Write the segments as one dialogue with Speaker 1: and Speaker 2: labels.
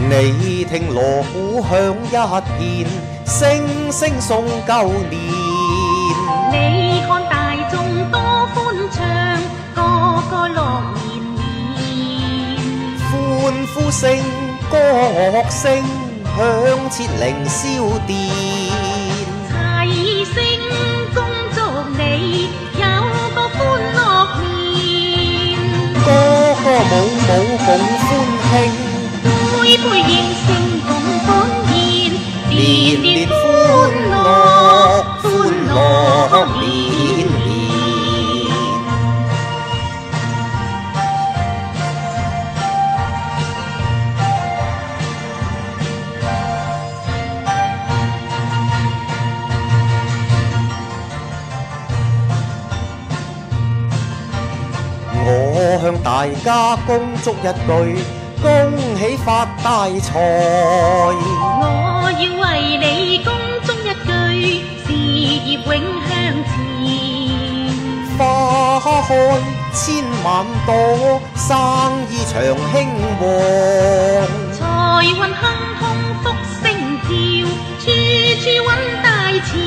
Speaker 1: 你聽鑼鼓響一片，聲聲送舊年。
Speaker 2: 你看大眾多歡暢，個個樂綿綿。
Speaker 1: 歡呼聲、歌樂聲，響徹凌霄殿。
Speaker 2: 齊聲恭祝你有個歡樂年。
Speaker 1: 歌歌舞舞共歡慶，
Speaker 2: 杯杯應聲共歡宴，
Speaker 1: 年年歡樂，歡樂連連。我向大家恭祝一句，恭喜發大財。
Speaker 2: 我要為你恭祝一句，事業永向前。
Speaker 1: 花開千萬朵，生意長興旺。
Speaker 2: 財運亨通福星照，處處揾大錢。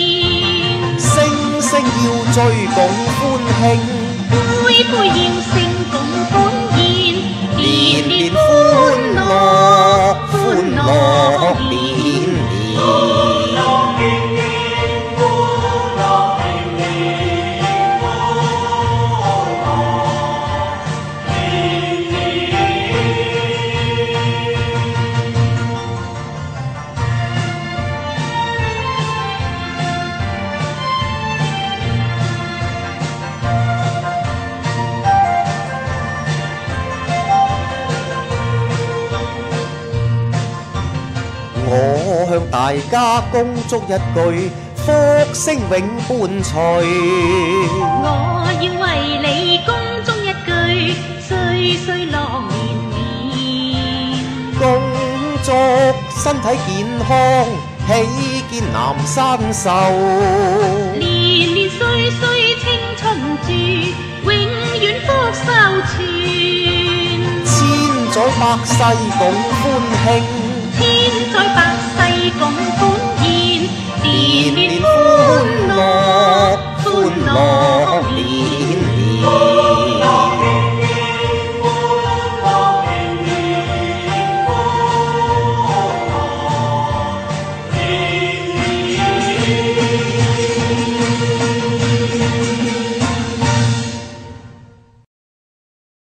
Speaker 1: 聲聲要追共歡慶，
Speaker 2: 杯杯應聲共歡宴，
Speaker 1: 年年歡樂，歡樂連連。我向大家恭祝一句，福星永伴隨。
Speaker 2: 我要為你恭祝一句，歲歲樂綿綿。
Speaker 1: 恭祝身體健康，喜見南山壽。
Speaker 2: 年年歲歲青春住，永遠福壽傳。
Speaker 1: 千載百世共歡慶，
Speaker 2: 千載百世共歡宴，年年
Speaker 1: 年年歡樂。